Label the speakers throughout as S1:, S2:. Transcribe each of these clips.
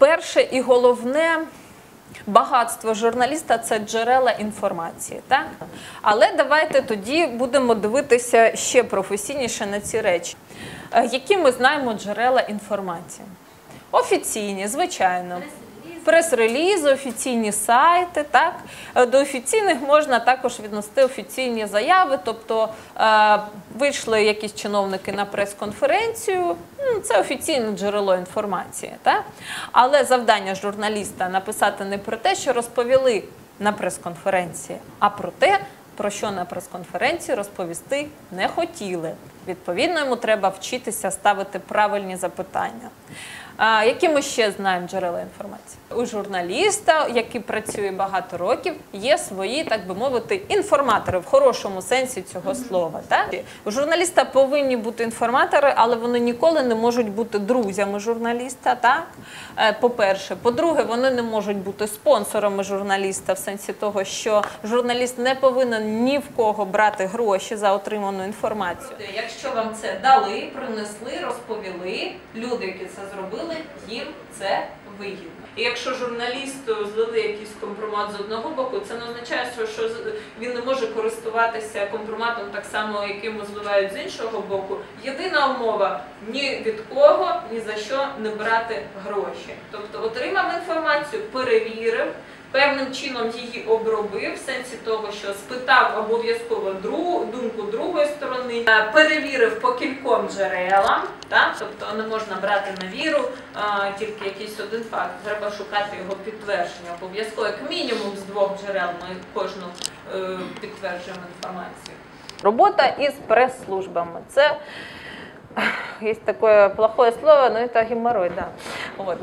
S1: перше і головне багатство журналіста – це джерела інформації. Так? Але давайте тоді будемо дивитися ще професійніше на ці речі. Які ми знаємо джерела інформації? Офіційні, звичайно. Прес-релізи, офіційні сайти. Так? До офіційних можна також віднести офіційні заяви, тобто вийшли якісь чиновники на прес-конференцію, це офіційне джерело інформації. Так? Але завдання журналіста написати не про те, що розповіли на прес-конференції, а про те, про що на прес-конференції розповісти не хотіли. Відповідно, йому треба вчитися ставити правильні запитання. Які ми ще знаємо джерела інформації? У журналіста, який працює багато років, є свої, так би мовити, інформатори в хорошому сенсі цього слова. Так? У журналіста повинні бути інформатори, але вони ніколи не можуть бути друзями журналіста, так? По-перше. По-друге, вони не можуть бути спонсорами журналіста в сенсі того, що журналіст не повинен ні в кого брати гроші за отриману інформацію. Якщо вам це дали, принесли, розповіли, люди, які це зробили, їм це вигідно. І якщо журналісту злили якийсь компромат з одного боку, це не означає, що він не може користуватися компроматом так само, яким зливають з іншого боку. Єдина умова – ні від кого, ні за що не брати гроші. Тобто отримав інформацію, перевірив, певним чином її обробив, в сенсі того, що спитав обов'язково думку другої сторони, перевірив по кільком джерелам, так? Тобто не можна брати на віру тільки якийсь один факт, треба шукати його підтвердження. Обов'язково, як мінімум, з 2 джерел ми кожну підтверджуємо інформацію. Робота із прес-службами. Це є таке плохое слово, але це геморрой, да. Вот.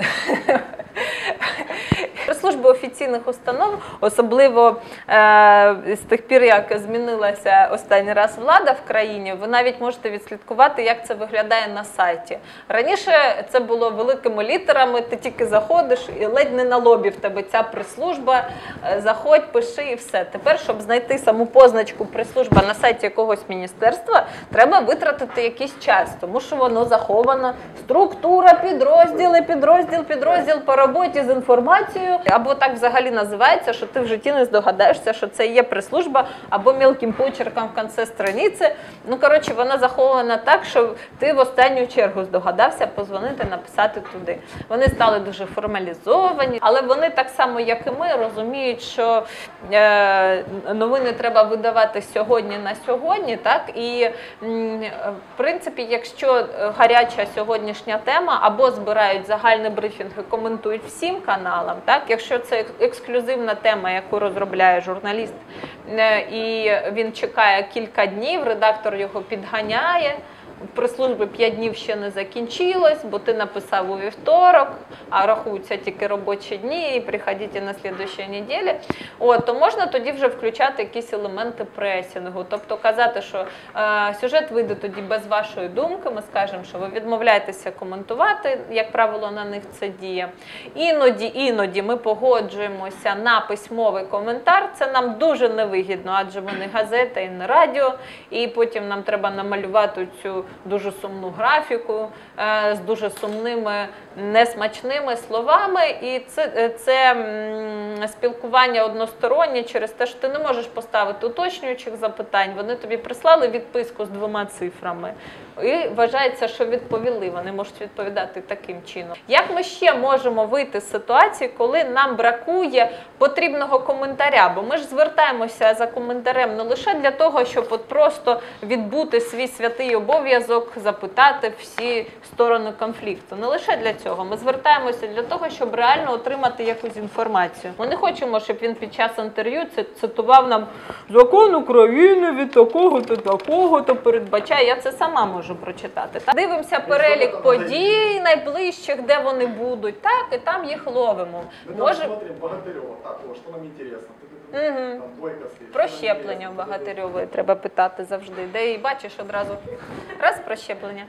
S1: Прес-служби офіційних установ, особливо з тих пір, як змінилася останній раз влада в країні, ви навіть можете відслідкувати, як це виглядає на сайті. Раніше це було великими літерами, ти тільки заходиш і ледь не на лобі в тебе ця прес-служба, заходь, пиши і все. Тепер, щоб знайти саму позначку прес-служба на сайті якогось міністерства, треба витратити якийсь час, тому що воно заховано. Структура, підрозділ по роботі з інформацією, або так взагалі називається, що ти в житті не здогадаєшся, що це є прес-служба, або мілким почерком в кінці страниці. Ну, коротше, вона захована так, що ти в останню чергу здогадався позвонити, написати туди. Вони стали дуже формалізовані, але вони так само, як і ми, розуміють, що новини треба видавати сьогодні на сьогодні, так? І, в принципі, якщо гаряча сьогоднішня тема, або збирають загальний брифінг і коментують всім каналам, так? Якщо це ексклюзивна тема, яку розробляє журналіст, і він чекає кілька днів, редактор його підганяє, прес-служби 5 днів ще не закінчилось, бо ти написав у вівторок, а рахуються тільки робочі дні, і приходіть на наступній неділі, то можна тоді вже включати якісь елементи пресінгу. Тобто казати, що сюжет вийде тоді без вашої думки, ми скажемо, що ви відмовляєтеся коментувати, як правило, на них це діє. Іноді ми погоджуємося на письмовий коментар, це нам дуже невигідно, адже вони газета і не радіо, і потім нам треба намалювати цю дуже сумну графіку з дуже сумними, несмачними словами, і це спілкування одностороннє через те, що ти не можеш поставити уточнюючих запитань, вони тобі прислали відписку з 2 цифрами, і вважається, що відповіли, вони можуть відповідати таким чином. Як ми ще можемо вийти з ситуації, коли нам бракує потрібного коментаря? Бо ми ж звертаємося за коментарем не лише для того, щоб от просто відбути свій святий обов'язок, запитати всі сторони конфлікту. Не лише для цього. Ми звертаємося для того, щоб реально отримати якусь інформацію. Ми не хочемо, щоб він під час інтерв'ю цитував нам «Закон України від такого-то, такого-то передбачає». Я це сама можу прочитати. Так? Дивимося перелік подій найближчих, де вони будуть, так, і там їх ловимо.
S2: Що нам інтересно?
S1: Про щеплення у Богатирьової треба питати завжди. Де і бачиш одразу, раз про щеплення.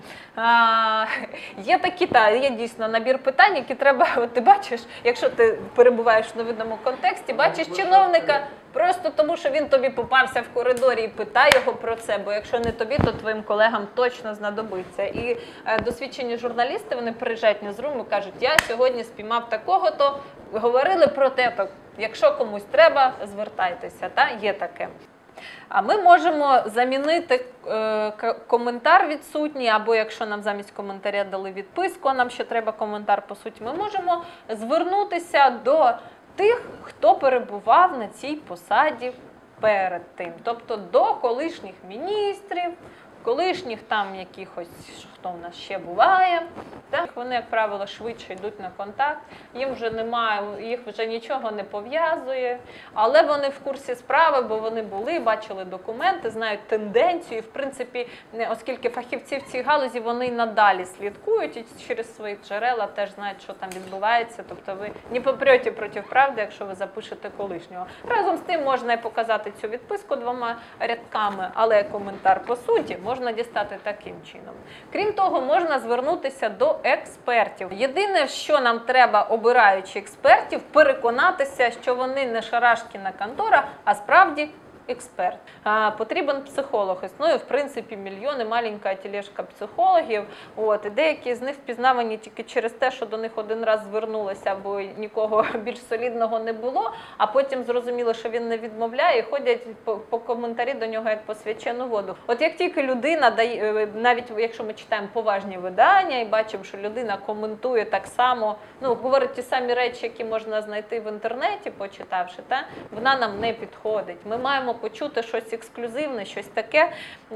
S1: Є такі, є дійсно набір питань, які треба, от ти бачиш, якщо ти перебуваєш в невидному контексті, бачиш чиновника, Просто тому, що він тобі попався в коридорі і питай його про це, бо якщо не тобі, то твоїм колегам точно знадобиться. І досвідчені журналісти, вони приїжджають на Зрум і кажуть, я сьогодні спіймав такого-то, говорили про те, то якщо комусь треба, звертайтеся, є таке. А ми можемо замінити коментар відсутній, або якщо нам замість коментаря дали відписку, а нам ще треба коментар по суті, ми можемо звернутися до тих, хто перебував на цій посаді перед тим. Тобто до колишніх міністрів, колишніх там якихось, хто в нас ще буває. Вони, як правило, швидше йдуть на контакт, їм вже немає, їх вже нічого не пов'язує, але вони в курсі справи, бо вони були, бачили документи, знають тенденцію, і, в принципі, оскільки фахівці в цій галузі, вони й надалі слідкують, і через свої джерела теж знають, що там відбувається, тобто ви не попрете проти правди, якщо ви запишете колишнього. Разом з тим можна і показати цю відписку 2 рядками, але коментар по суті можна дістати таким чином. Крім того, можна звернутися до експертів. Єдине, що нам треба, обираючи експертів, переконатися, що вони не шарашкіна контора, а справді експерт. Потрібен психолог. Існує, в принципі, мільйони, маленька тележка психологів. І деякі з них впізнавані тільки через те, що до них один раз звернулися, бо нікого більш солідного не було, а потім зрозуміло, що він не відмовляє, і ходять по коментарі до нього як по свячену воду. От як тільки людина дає, навіть якщо ми читаємо поважні видання і бачимо, що людина коментує так само, говорить ті самі речі, які можна знайти в інтернеті, почитавши, вона нам не підходить. Ми маємо почути щось ексклюзивне, щось таке,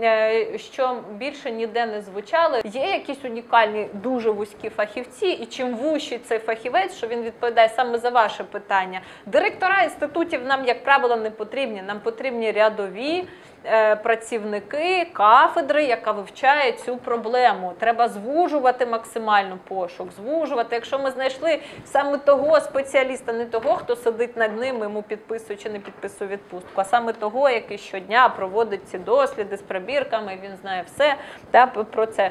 S1: що більше ніде не звучало. Є якісь унікальні, дуже вузькі фахівці, і чим вужчий цей фахівець, що він відповідає саме за ваше питання. Директора інститутів нам, як правило, не потрібні. Нам потрібні рядові працівники кафедри, яка вивчає цю проблему. Треба звужувати максимально пошук, звужувати. Якщо ми знайшли саме того спеціаліста, не того, хто сидить над ним, йому підписує чи не підписує відпустку, а саме того, який щодня проводить ці досліди з пробірками, він знає все про це.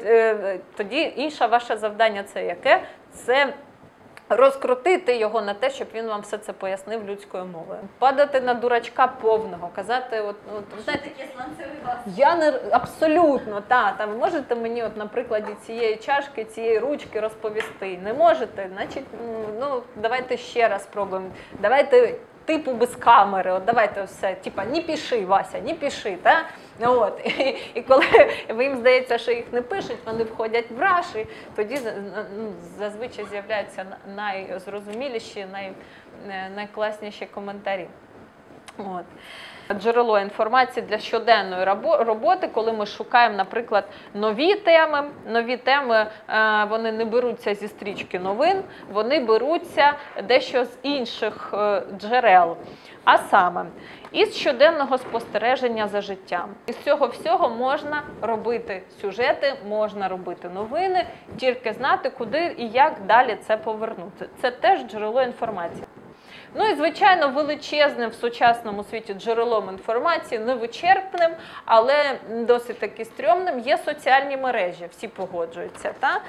S1: Тоді інше ваше завдання це яке? Це розкрутити його на те, щоб він вам все це пояснив людською мовою. Падати на дурачка повного, казати, знаєте,
S2: таке сланцевий газ.
S1: Я не абсолютно, ви можете мені на прикладі цієї чашки, цієї ручки розповісти? Не можете? Значить, давайте ще раз спробуємо. Давайте типу без камери, давайте все, не пиши, Вася, не пиши, І коли їм здається, що їх не пишуть, вони входять в раж, і тоді зазвичай з'являються найзрозуміліші, найкласніші коментарі. Джерело інформації для щоденної роботи, коли ми шукаємо, наприклад, нові теми, вони не беруться зі стрічки новин, вони беруться дещо з інших джерел. А саме, із щоденного спостереження за життям. Із цього всього можна робити сюжети, можна робити новини, тільки знати, куди і як далі це повернути. Це теж джерело інформації. І, звичайно, величезним в сучасному світі джерелом інформації, невичерпним, але досить таки стрьомним, є соціальні мережі, всі погоджуються.